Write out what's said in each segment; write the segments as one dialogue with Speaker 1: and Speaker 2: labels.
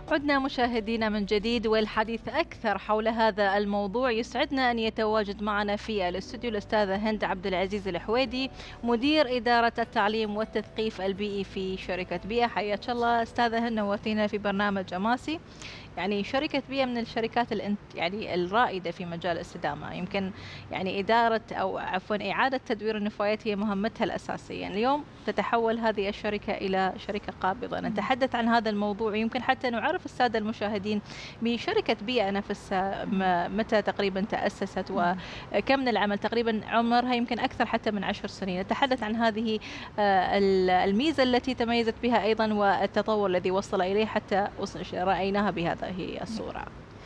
Speaker 1: عدنا مشاهدينا من جديد والحديث أكثر حول هذا الموضوع. يسعدنا أن يتواجد معنا في الاستوديو الأستاذة هند عبد العزيز الحويدي، مدير إدارة التعليم والتثقيف البيئي في شركة بيئة. حياك الله أستاذة هند، نورتينا في برنامج أماسي. يعني شركة بيئة من الشركات يعني الرائدة في مجال الاستدامة. يمكن يعني إدارة أو عفوا إعادة تدوير النفايات هي مهمتها الأساسية. اليوم تتحول هذه الشركة إلى شركة قابضة. نتحدث عن هذا الموضوع، يمكن حتى نعرف السادة المشاهدين بشركة بيئة نفسها، متى تقريبا تأسست وكم من العمل. تقريبا عمرها يمكن أكثر حتى من 10 سنين. نتحدث عن هذه الميزة التي تميزت بها أيضا والتطور الذي وصل إليه حتى رأيناها بهذه الصورة.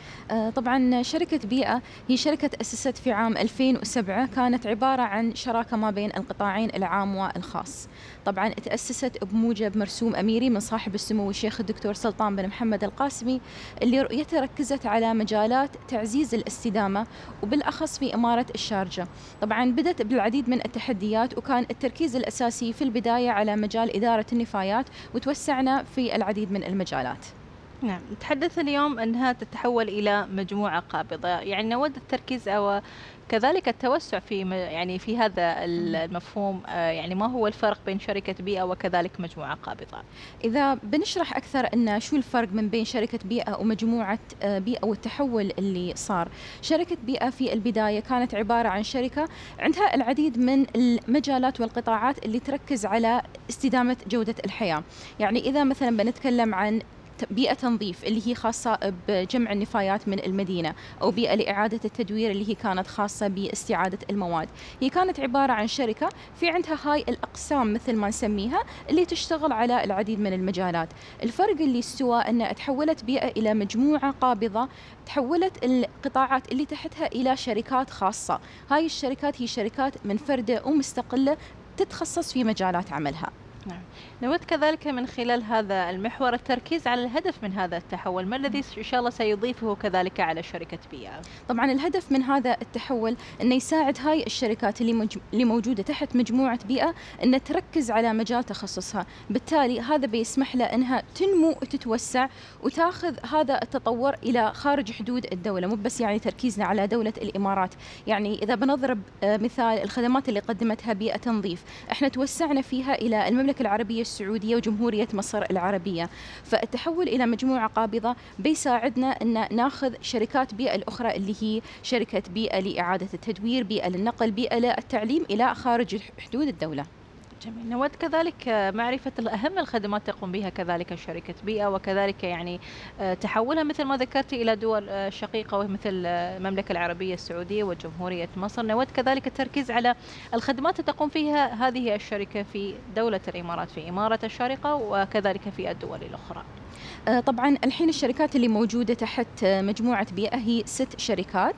Speaker 2: طبعا شركة بيئة هي شركة تأسست في عام 2007، كانت عبارة عن شراكة ما بين القطاعين العام والخاص. طبعا تأسست بموجب مرسوم أميري من صاحب السمو الشيخ الدكتور سلطان بن محمد القاسمي، اللي رؤيته ركزت على مجالات تعزيز الاستدامة وبالأخص في إمارة الشارجة. طبعا بدأت بالعديد من التحديات، وكان التركيز الأساسي في البداية على مجال إدارة النفايات، وتوسعنا في العديد من المجالات.
Speaker 1: نعم، نتحدث اليوم أنها تتحول إلى مجموعة قابضة. يعني نود التركيز أو كذلك التوسع في يعني في هذا المفهوم. يعني ما هو الفرق بين شركة بيئة وكذلك مجموعة قابضة؟
Speaker 2: إذا بنشرح أكثر أن شو الفرق من بين شركة بيئة ومجموعة بيئة والتحول اللي صار. شركة بيئة في البداية كانت عبارة عن شركة عندها العديد من المجالات والقطاعات اللي تركز على استدامة جودة الحياة. يعني إذا مثلا بنتكلم عن بيئة تنظيف اللي هي خاصة بجمع النفايات من المدينة، أو بيئة لإعادة التدوير اللي هي كانت خاصة باستعادة المواد. هي كانت عبارة عن شركة في عندها هاي الأقسام مثل ما نسميها، اللي تشتغل على العديد من المجالات. الفرق اللي استوى أن تحولت بيئة إلى مجموعة قابضة، تحولت القطاعات اللي تحتها إلى شركات خاصة. هاي الشركات هي شركات منفردة ومستقلة تتخصص في مجالات عملها.
Speaker 1: نعم. نود كذلك من خلال هذا المحور التركيز على الهدف من هذا التحول. ما الذي إن شاء الله سيضيفه كذلك على شركة بيئة؟
Speaker 2: طبعا الهدف من هذا التحول أنه يساعد هاي الشركات اللي موجودة تحت مجموعة بيئة أن تركز على مجال تخصصها. بالتالي هذا بيسمح لها أنها تنمو وتتوسع وتاخذ هذا التطور إلى خارج حدود الدولة، مو بس يعني تركيزنا على دولة الإمارات. يعني إذا بنضرب مثال الخدمات اللي قدمتها بيئة تنظيف، احنا توسعنا فيها إلى المملكة العربية السعودية وجمهورية مصر العربية. فالتحول إلى مجموعة قابضة بيساعدنا أن ناخذ شركات بيئة الأخرى اللي هي شركة بيئة لإعادة التدوير، بيئة للنقل، بيئة للتعليم إلى خارج حدود الدولة.
Speaker 1: جميل. نود كذلك معرفة أهم الخدمات تقوم بها كذلك شركة بيئة، وكذلك يعني تحولها مثل ما ذكرت إلى دول شقيقة مثل المملكة العربية السعودية وجمهورية مصر. نود كذلك التركيز على الخدمات التي تقوم فيها هذه الشركة في دولة الإمارات، في إمارة الشارقة وكذلك في الدول الأخرى.
Speaker 2: طبعا الحين الشركات اللي موجودة تحت مجموعة بيئة هي 6 شركات.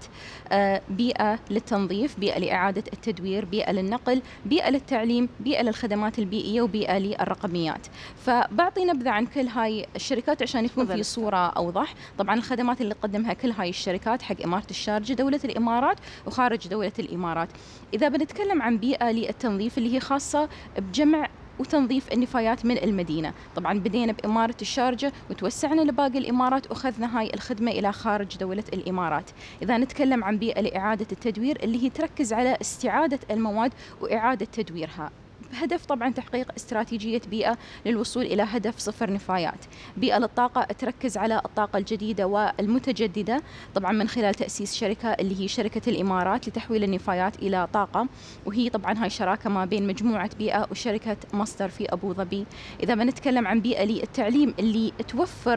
Speaker 2: بيئة للتنظيف، بيئة لإعادة التدوير، بيئة للنقل، بيئة للتعليم، بيئة للخدمات البيئية، وبيئة للرقميات. فبعطي نبذة عن كل هاي الشركات عشان يكون في صورة أوضح. طبعا الخدمات اللي قدمها كل هاي الشركات حق إمارة الشارجة، دولة الإمارات وخارج دولة الإمارات. إذا بنتكلم عن بيئة للتنظيف اللي هي خاصة بجمع وتنظيف النفايات من المدينة، طبعا بدينا بإمارة الشارجة وتوسعنا لباقي الإمارات وأخذنا هاي الخدمة إلى خارج دولة الإمارات. إذا نتكلم عن بيئة لإعادة التدوير اللي هي تركز على استعادة المواد وإعادة تدويرها، هدف طبعا تحقيق استراتيجية بيئة للوصول إلى هدف 0 نفايات. بيئة للطاقة تركز على الطاقة الجديدة والمتجددة، طبعا من خلال تأسيس شركة اللي هي شركة الإمارات لتحويل النفايات إلى طاقة، وهي طبعا هاي شراكة ما بين مجموعة بيئة وشركة مصدر في أبو ظبي. إذا بنتكلم عن بيئة للتعليم اللي توفر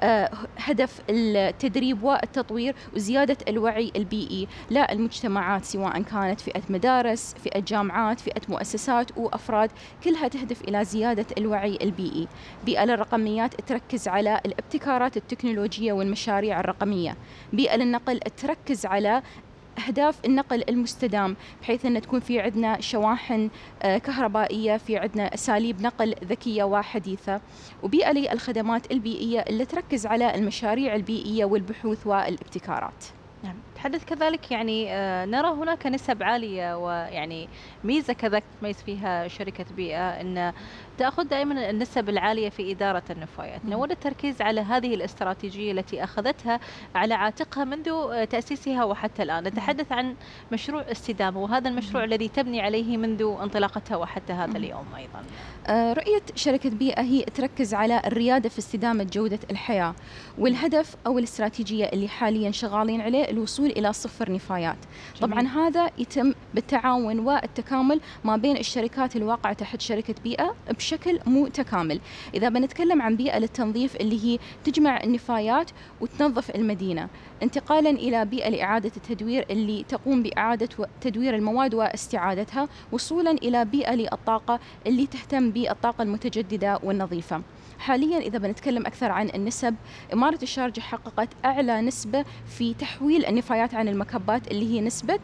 Speaker 2: هدف التدريب والتطوير وزيادة الوعي البيئي للمجتمعات، سواء كانت فئة مدارس، فئة جامعات، فئة مؤسسات وأفراد، كلها تهدف إلى زيادة الوعي البيئي. بيئة للرقميات تركز على الابتكارات التكنولوجية والمشاريع الرقمية. بيئة للنقل تركز على أهداف النقل المستدام، بحيث أن تكون في عندنا شواحن كهربائية، في عندنا أساليب نقل ذكية وحديثة. وبيئة للخدمات البيئية اللي تركز على المشاريع البيئية والبحوث والابتكارات.
Speaker 1: نعم. نتحدث كذلك يعني نرى هناك نسب عالية، ويعني ميزة كذلك تميز فيها شركة بيئة أن تأخذ دائما النسب العالية في إدارة النفايات. نود التركيز على هذه الاستراتيجية التي أخذتها على عاتقها منذ تأسيسها وحتى الآن. نتحدث عن مشروع استدامة، وهذا المشروع الذي تبني عليه منذ انطلاقتها وحتى هذا اليوم أيضا.
Speaker 2: رؤية شركة بيئة هي تركز على الريادة في استدامة جودة الحياة، والهدف أو الاستراتيجية اللي حاليا شغالين عليه الوصول إلى 0 نفايات. طبعا هذا يتم بالتعاون والتكامل ما بين الشركات الواقعة تحت شركة بيئة بشكل متكامل. إذا بنتكلم عن بيئة للتنظيف اللي هي تجمع النفايات وتنظف المدينة، انتقالا إلى بيئة لإعادة التدوير اللي تقوم بإعادة تدوير المواد واستعادتها، وصولا إلى بيئة للطاقة اللي تهتم بالطاقة المتجددة والنظيفة. حاليا إذا بنتكلم أكثر عن النسب، إمارة الشارجة حققت أعلى نسبة في تحويل النفايات عن المكبات اللي هي نسبة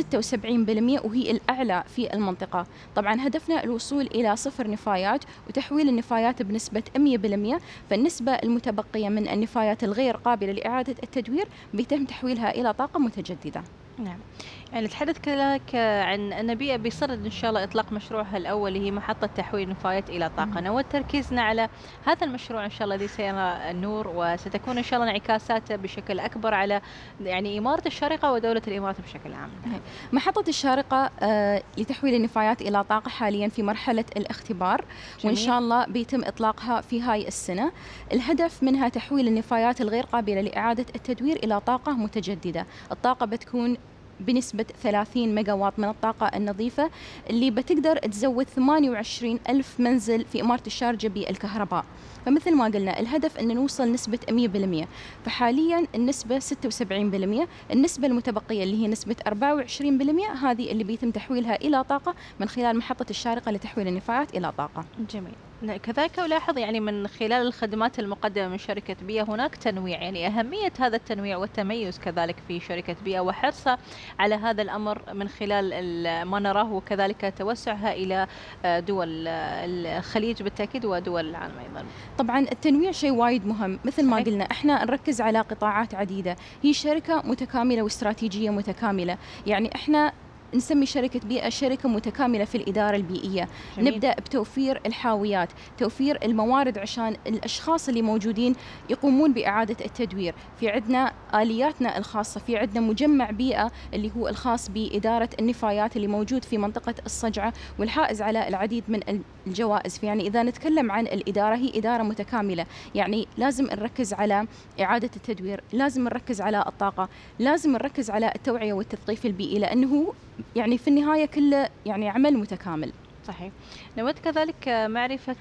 Speaker 2: 76%، وهي الأعلى في المنطقة. طبعا هدفنا الوصول إلى 0 نفايات وتحويل النفايات بنسبة 100%، فالنسبة المتبقية من النفايات الغير قابلة لإعادة التدوير بيتم تحويلها إلى طاقة متجددة.
Speaker 1: نعم، يعني نتحدث كذلك عن أن بيئة بصدد إن شاء الله إطلاق مشروعها الأول اللي هي محطة تحويل النفايات إلى طاقة. نود تركيزنا على هذا المشروع إن شاء الله الذي سيرى النور، وستكون إن شاء الله انعكاساته بشكل أكبر على يعني إمارة الشارقة ودولة الإمارات بشكل عام.
Speaker 2: محطة الشارقة لتحويل النفايات إلى طاقة حاليا في مرحلة الاختبار، وإن شاء الله بيتم إطلاقها في هاي السنة. الهدف منها تحويل النفايات الغير قابلة لإعادة التدوير إلى طاقة متجددة. الطاقة بتكون بنسبة 30 ميجا واط من الطاقة النظيفة اللي بتقدر تزود 28 ألف منزل في إمارة الشارجة بالكهرباء. فمثل ما قلنا الهدف أن نوصل نسبة 100%، فحاليا النسبة 76%. النسبة المتبقية اللي هي نسبة 24% هذه اللي بيتم تحويلها إلى طاقة من خلال محطة الشارقة لتحويل النفايات إلى طاقة.
Speaker 1: جميل. كذلك ألاحظ يعني من خلال الخدمات المقدمة من شركة بيئة هناك تنويع، يعني أهمية هذا التنويع والتميز كذلك في شركة بيئة وحرصها على هذا الأمر من خلال ما نراه، وكذلك توسعها إلى دول الخليج بالتأكيد ودول العالم أيضا.
Speaker 2: طبعا التنويع شيء وايد مهم. مثل ما قلنا احنا نركز على قطاعات عديدة، هي شركة متكاملة واستراتيجية متكاملة. يعني احنا نسمي شركة بيئة شركة متكاملة في الإدارة البيئية. جميل. نبدأ بتوفير الحاويات، توفير الموارد عشان الأشخاص اللي موجودين يقومون بإعادة التدوير. في عندنا آلياتنا الخاصة، في عندنا مجمع بيئة اللي هو الخاص بإدارة النفايات اللي موجود في منطقة الصجعة، والحائز على العديد من الجوائز. يعني إذا نتكلم عن الإدارة، هي إدارة متكاملة. يعني لازم نركز على إعادة التدوير، لازم نركز على الطاقة، لازم نركز على التوعية والتثقيف البيئي، لأنه يعني في النهاية كله يعني عمل متكامل.
Speaker 1: صحيح. نود كذلك معرفة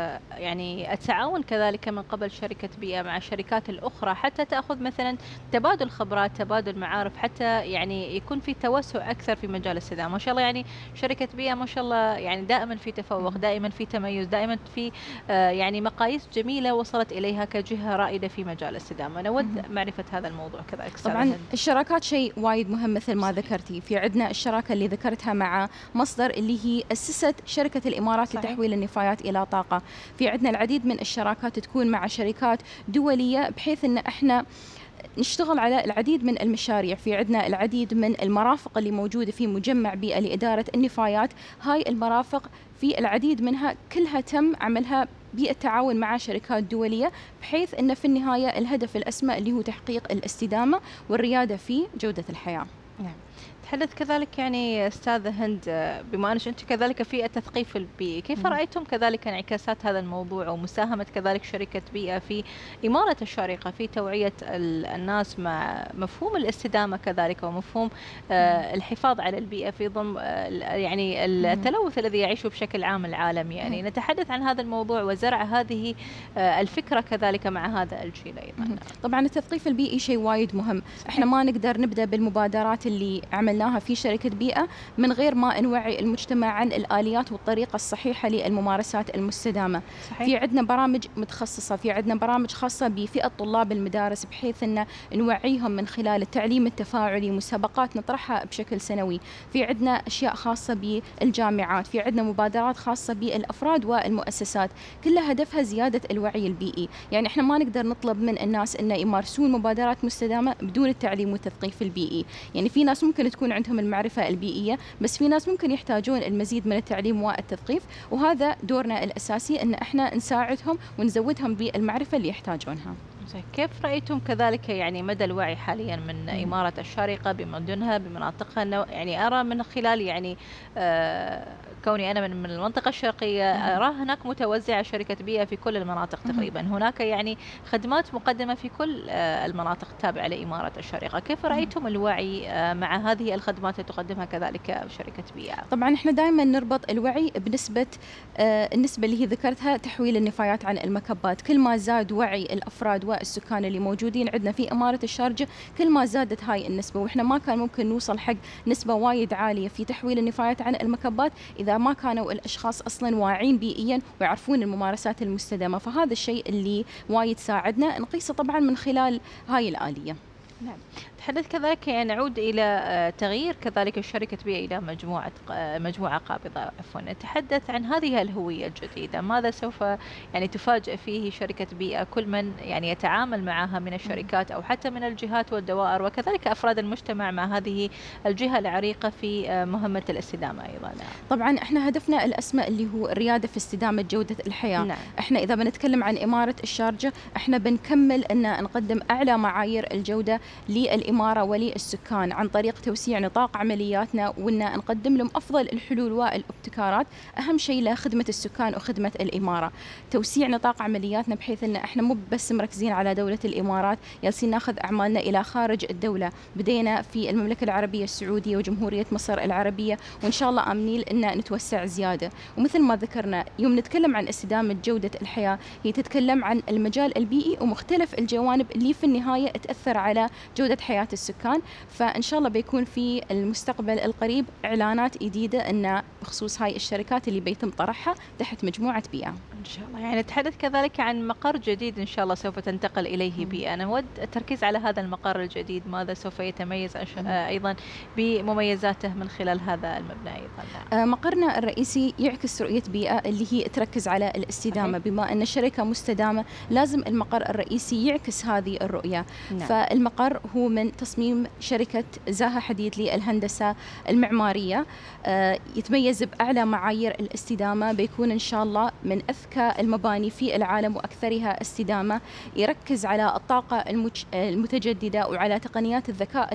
Speaker 1: يعني التعاون كذلك من قبل شركة بيئة مع الشركات الأخرى، حتى تأخذ مثلا تبادل خبرات، تبادل معارف، حتى يعني يكون في توسع أكثر في مجال الاستدامة. ما شاء الله يعني شركة بيئة ما شاء الله يعني دائما في تفوق، دائما في تميز، دائما في يعني مقاييس جميلة وصلت إليها كجهة رائدة في مجال الاستدامة. نود معرفة هذا الموضوع كذلك.
Speaker 2: طبعا الشراكات شيء وايد مهم مثل ما ذكرتي. في عندنا الشراكة اللي ذكرتها مع مصدر اللي هي أسست شركة الإمارات صحيح. لتحويل النفايات إلى طاقة. في عندنا العديد من الشراكات تكون مع شركات دولية، بحيث أن احنا نشتغل على العديد من المشاريع. في عندنا العديد من المرافق اللي موجودة في مجمع بيئة لإدارة النفايات. هاي المرافق في العديد منها كلها تم عملها بالتعاون مع شركات دولية، بحيث أن في النهاية الهدف الأسمى اللي هو تحقيق الاستدامة والريادة في جودة الحياة.
Speaker 1: نعم. تحدث كذلك يعني أستاذة هند، بما أنك أنت كذلك في التثقيف البيئي، كيف رأيتم كذلك انعكاسات هذا الموضوع ومساهمة كذلك شركة بيئة في إمارة الشارقة في توعية الناس مع مفهوم الاستدامة كذلك ومفهوم الحفاظ على البيئة في ضمن يعني التلوث الذي يعيشه بشكل عام العالم؟ يعني نتحدث عن هذا الموضوع وزرع هذه الفكرة كذلك مع هذا الجيل أيضا.
Speaker 2: طبعا التثقيف البيئي شيء وايد مهم. احنا ما نقدر نبدأ بالمبادرات اللي عملناها في شركة بيئة من غير ما نوعي المجتمع عن الآليات والطريقة الصحيحة للممارسات المستدامة.
Speaker 1: صحيح.
Speaker 2: في عندنا برامج متخصصة، في عندنا برامج خاصة بفئة طلاب المدارس بحيث أن نوعيهم من خلال التعليم التفاعلي، مسابقات نطرحها بشكل سنوي. في عندنا أشياء خاصة بالجامعات، في عندنا مبادرات خاصة بالأفراد والمؤسسات، كلها هدفها زيادة الوعي البيئي. يعني احنا ما نقدر نطلب من الناس أن يمارسون مبادرات مستدامة بدون التعليم والتثقيف البيئي. يعني في ناس ممكن تكون عندهم المعرفة البيئية، بس في ناس ممكن يحتاجون المزيد من التعليم والتثقيف، وهذا دورنا الأساسي أن احنا نساعدهم ونزودهم بالمعرفة اللي يحتاجونها.
Speaker 1: كيف رأيتم كذلك يعني مدى الوعي حاليا من إمارة الشارقة بمدنها بمناطقها؟ يعني أرى من خلال يعني كوني أنا من المنطقة الشرقية أرى هناك متوزعة شركة بيئة في كل المناطق تقريبا، هناك يعني خدمات مقدمة في كل المناطق التابعة لإمارة الشارقة. كيف رأيتم الوعي مع هذه الخدمات اللي تقدمها كذلك شركة بيئة؟
Speaker 2: طبعا احنا دائما نربط الوعي بنسبة النسبة اللي هي ذكرتها تحويل النفايات عن المكبات. كل ما زاد وعي الأفراد والسكان اللي موجودين عندنا في إمارة الشارقة كل ما زادت هاي النسبة، وإحنا ما كان ممكن نوصل حق نسبة وايد عالية في تحويل النفايات عن المكبات إذا ما كانوا الأشخاص أصلا واعين بيئيا ويعرفون الممارسات المستدامة. فهذا الشيء اللي وايد ساعدنا نقيسه طبعا من خلال هاي الآلية.
Speaker 1: نعم. تحدث كذلك يعني نعود إلى تغيير كذلك الشركة بيئة إلى مجموعة قابضة عفوا. نتحدث عن هذه الهوية الجديدة، ماذا سوف يعني تفاجئ فيه شركة بيئة كل من يعني يتعامل معها من الشركات أو حتى من الجهات والدوائر وكذلك أفراد المجتمع مع هذه الجهة العريقة في مهمة الاستدامة أيضا؟
Speaker 2: طبعا احنا هدفنا الأسمى اللي هو الريادة في استدامة جودة الحياة.
Speaker 1: نعم.
Speaker 2: احنا إذا بنتكلم عن إمارة الشارقة احنا بنكمل أن نقدم أعلى معايير الجودة للإمارة وللسكان عن طريق توسيع نطاق عملياتنا، وأن نقدم لهم أفضل الحلول والابتكارات، أهم شيء لخدمة السكان وخدمة الإمارة. توسيع نطاق عملياتنا بحيث أن احنا مو بس مركزين على دولة الإمارات، جالسين ناخذ أعمالنا إلى خارج الدولة. بدينا في المملكة العربية السعودية وجمهورية مصر العربية، وإن شاء الله آمنين أن نتوسع زيادة. ومثل ما ذكرنا يوم نتكلم عن استدامة جودة الحياة هي تتكلم عن المجال البيئي ومختلف الجوانب اللي في النهاية تأثر على جودة حياة السكان. فإن شاء الله بيكون في المستقبل القريب إعلانات جديدة أن بخصوص هاي الشركات اللي بيتم طرحها تحت مجموعة بيئة.
Speaker 1: إن شاء الله. يعني نتحدث كذلك عن مقر جديد إن شاء الله سوف تنتقل إليه بيئة. أنا أود التركيز على هذا المقر الجديد، ماذا سوف يتميز أيضا بمميزاته من خلال هذا المبنى أيضا؟
Speaker 2: مقرنا الرئيسي يعكس رؤية بيئة اللي هي تركز على الاستدامة. بما أن الشركة مستدامة لازم المقر الرئيسي يعكس هذه الرؤية.
Speaker 1: نعم.
Speaker 2: فالمقر هو من تصميم شركة زاها حديد للهندسة المعمارية، يتميز بأعلى معايير الاستدامة، بيكون إن شاء الله من أذكى المباني في العالم وأكثرها استدامة، يركز على الطاقة المتجددة وعلى تقنيات الذكاء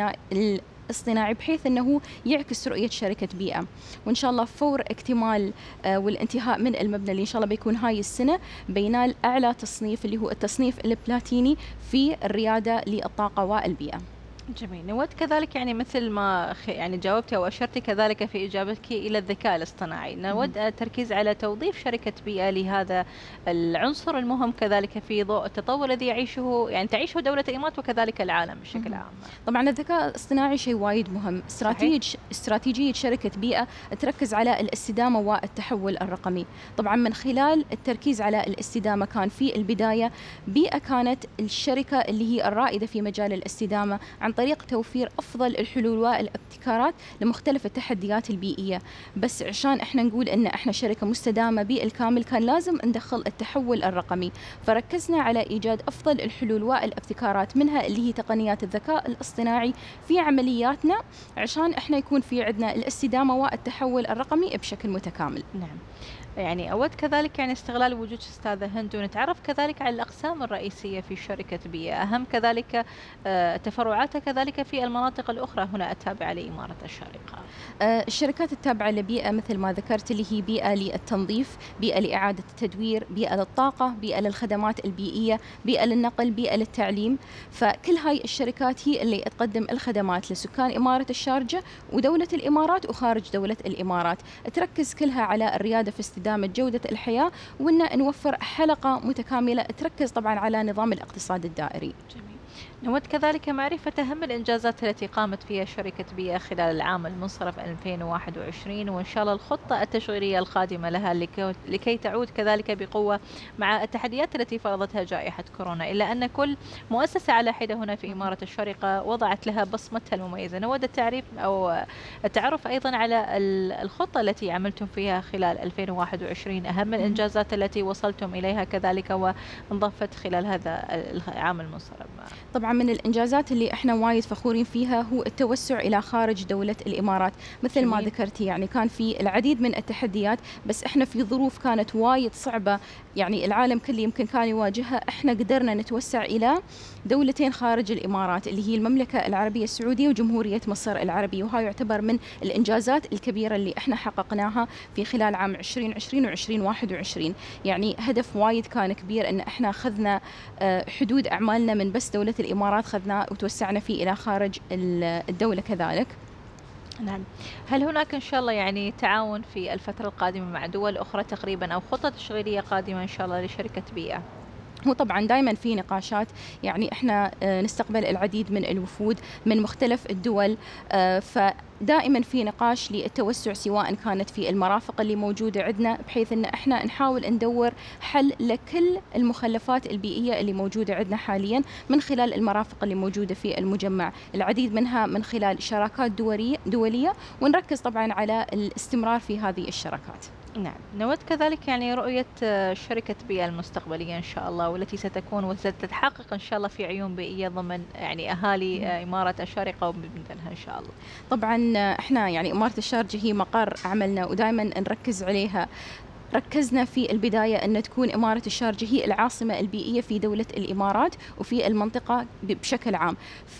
Speaker 2: الاصطناعي بحيث أنه يعكس رؤية شركة بيئة. وإن شاء الله فور اكتمال والانتهاء من المبنى اللي إن شاء الله بيكون هاي السنة بينال أعلى تصنيف اللي هو التصنيف البلاتيني في الريادة للطاقة والبيئة.
Speaker 1: جميل. نود كذلك يعني مثل ما يعني جاوبتي أو أشرتي كذلك في إجابتك إلى الذكاء الاصطناعي، نود التركيز على توظيف شركة بيئة لهذا العنصر المهم كذلك في ضوء التطور الذي تعيشه دولة الإمارات وكذلك العالم بشكل عام.
Speaker 2: طبعا الذكاء الاصطناعي شيء وايد مهم. استراتيجية شركة بيئة تركز على الاستدامة والتحول الرقمي. طبعا من خلال التركيز على الاستدامة كان في البداية بيئة كانت الشركة اللي هي الرائدة في مجال الاستدامة عن طريق توفير أفضل الحلول والابتكارات لمختلف التحديات البيئية. بس عشان احنا نقول ان احنا شركة مستدامة بالكامل كان لازم ندخل التحول الرقمي، فركزنا على إيجاد أفضل الحلول والابتكارات منها اللي هي تقنيات الذكاء الاصطناعي في عملياتنا عشان احنا يكون في عندنا الاستدامة والتحول الرقمي بشكل متكامل.
Speaker 1: نعم. يعني أود كذلك يعني استغلال وجود أستاذة هند ونتعرف كذلك على الأقسام الرئيسية في شركة بيئة، أهم كذلك تفرعاتها كذلك في المناطق الأخرى هنا التابعة لإمارة الشارقة.
Speaker 2: الشركات التابعة لبيئة مثل ما ذكرت اللي هي بيئة للتنظيف، بيئة لإعادة التدوير، بيئة للطاقة، بيئة للخدمات البيئية، بيئة للنقل، بيئة للتعليم. فكل هاي الشركات هي اللي تقدم الخدمات لسكان إمارة الشارقة ودولة الإمارات وخارج دولة الإمارات، تركز كلها على الريادة في استدامة جودة الحياة، وأن نوفر حلقة متكاملة تركز طبعا على نظام الاقتصاد الدائري.
Speaker 1: جميل. نود كذلك معرفة أهم الإنجازات التي قامت فيها شركة بيئة خلال العام المنصرف 2021، وإن شاء الله الخطة التشغيلية القادمة لها لكي تعود كذلك بقوة مع التحديات التي فرضتها جائحة كورونا، إلا أن كل مؤسسة على حدة هنا في إمارة الشارقة وضعت لها بصمتها المميزة. نود التعرف أيضا على الخطة التي عملتم فيها خلال 2021، أهم الإنجازات التي وصلتم إليها كذلك وانضافت خلال هذا العام المنصرم.
Speaker 2: طبعا من الإنجازات اللي احنا وايد فخورين فيها هو التوسع إلى خارج دولة الإمارات. مثل ما ذكرتي يعني كان في العديد من التحديات، بس احنا في ظروف كانت وايد صعبة يعني العالم كله يمكن كان يواجهها، احنا قدرنا نتوسع إلى دولتين خارج الإمارات اللي هي المملكة العربية السعودية وجمهورية مصر العربية، وهاي يعتبر من الإنجازات الكبيرة اللي احنا حققناها في خلال عام 2020 و2021. يعني هدف وايد كان كبير ان احنا اخذنا حدود أعمالنا من بس دولة الإمارات خذنا وتوسعنا فيه إلى خارج الدولة كذلك.
Speaker 1: نعم. هل هناك إن شاء الله يعني تعاون في الفترة القادمة مع دول أخرى تقريبا أو خطة تشغيلية قادمة إن شاء الله لشركة بيئة؟
Speaker 2: هو طبعا دائما في نقاشات، يعني احنا نستقبل العديد من الوفود من مختلف الدول، فدائما في نقاش للتوسع سواء كانت في المرافق اللي موجودة عندنا، بحيث ان احنا نحاول ندور حل لكل المخلفات البيئية اللي موجودة عندنا حاليا من خلال المرافق اللي موجودة في المجمع، العديد منها من خلال شراكات دولية، ونركز طبعا على الاستمرار في هذه الشراكات.
Speaker 1: نعم. نود كذلك يعني رؤية شركة بيئة المستقبلية إن شاء الله، والتي ستكون وستتحقق إن شاء الله في عيون بيئية ضمن يعني أهالي إمارة الشارقة وبلدانها إن شاء الله.
Speaker 2: طبعا إحنا يعني إمارة الشارقة هي مقر عملنا ودائما نركز عليها. ركزنا في البداية أن تكون إمارة الشارقة هي العاصمة البيئية في دولة الإمارات وفي المنطقة بشكل عام،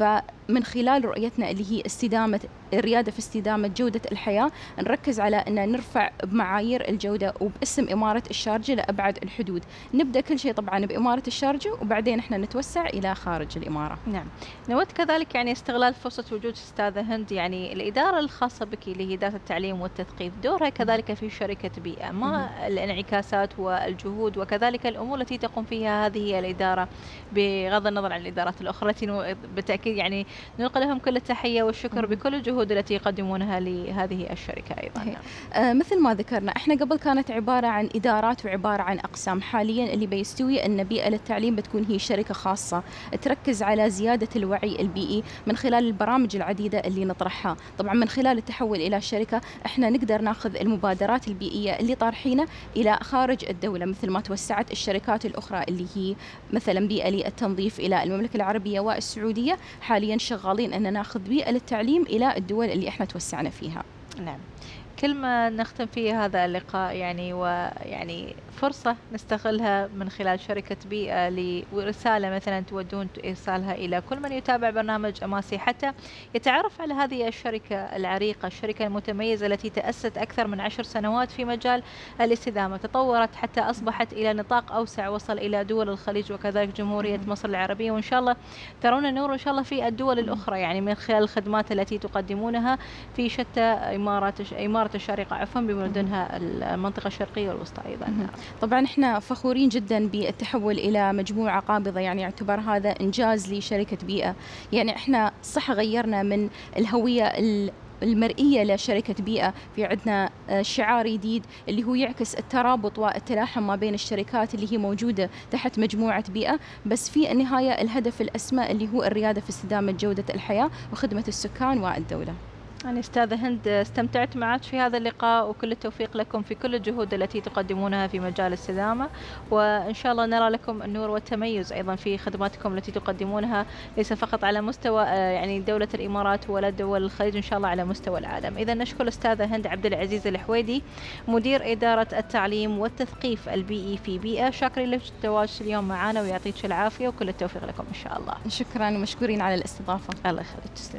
Speaker 2: فمن خلال رؤيتنا اللي هي الريادة في استدامة جودة الحياة، نركز على أن نرفع بمعايير الجودة وباسم إمارة الشارقة لأبعد الحدود. نبدأ كل شيء طبعا بإمارة الشارقة وبعدين إحنا نتوسع إلى خارج الإمارة.
Speaker 1: نعم. نود كذلك يعني استغلال فرصة وجود أستاذة هند، يعني الإدارة الخاصة بك اللي هي إدارة التعليم والتثقيف، دورها كذلك في شركة بيئة، ما الانعكاسات والجهود وكذلك الأمور التي تقوم فيها هذه الإدارة بغض النظر عن الإدارات الأخرى التي بالتأكيد يعني نلقي لهم كل التحية والشكر بكل الجهود التي يقدمونها لهذه الشركة أيضا.
Speaker 2: مثل ما ذكرنا احنا قبل كانت عبارة عن إدارات وعبارة عن أقسام، حاليا اللي بيستوي أن بيئة للتعليم بتكون هي شركة خاصة تركز على زيادة الوعي البيئي من خلال البرامج العديدة اللي نطرحها. طبعا من خلال التحول إلى شركة احنا نقدر ناخذ المبادرات البيئية اللي طارحينها إلى خارج الدولة، مثل ما توسعت الشركات الأخرى اللي هي مثلا بيئة للتنظيف إلى المملكة العربية والسعودية، حاليا شغالين أن ناخذ بيئة للتعليم إلى الدول اللي احنا توسعنا فيها.
Speaker 1: نعم. كلمة نختم فيها هذا اللقاء يعني ويعني فرصة نستغلها من خلال شركة بيئة ورسالة مثلا تودون إرسالها إلى كل من يتابع برنامج أماسي حتى يتعرف على هذه الشركة العريقة، الشركة المتميزة التي تأسست أكثر من 10 سنوات في مجال الاستدامة، تطورت حتى أصبحت إلى نطاق أوسع، وصل إلى دول الخليج وكذلك جمهورية مصر العربية، وإن شاء الله ترون النور إن شاء الله في الدول الأخرى يعني من خلال الخدمات التي تقدمونها في شتى إمارة الشارقة عفوا بمدنها المنطقة الشرقية والوسطى أيضا.
Speaker 2: طبعا احنا فخورين جدا بالتحول إلى مجموعة قابضة، يعني يعتبر هذا إنجاز لشركة بيئة. يعني احنا صح غيرنا من الهوية المرئية لشركة بيئة، في عندنا شعار جديد اللي هو يعكس الترابط والتلاحم ما بين الشركات اللي هي موجودة تحت مجموعة بيئة، بس في النهاية الهدف الأسمى اللي هو الريادة في استدامة جودة الحياة وخدمة السكان والدولة.
Speaker 1: يعني أستاذة هند استمتعت معك في هذا اللقاء، وكل التوفيق لكم في كل الجهود التي تقدمونها في مجال الاستدامة، وإن شاء الله نرى لكم النور والتميز أيضا في خدماتكم التي تقدمونها ليس فقط على مستوى يعني دولة الإمارات ولا دول الخليج، إن شاء الله على مستوى العالم. إذا نشكر الأستاذة هند عبد العزيز الحويدي مدير إدارة التعليم والتثقيف البيئي في بيئة، شاكرين لك التواجد اليوم معنا ويعطيك العافية وكل التوفيق لكم إن شاء الله.
Speaker 2: شكرا ومشكورين على الاستضافة.
Speaker 1: الله يخليك.